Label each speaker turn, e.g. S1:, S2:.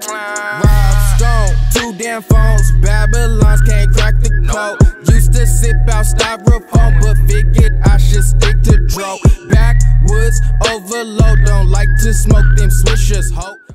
S1: Rob Stone, 2 damn phones, Babylons can't crack the code. Used to sip out styrofoam, but figured I should stick to dro. Backwoods overload, don't like to smoke them swishers, ho.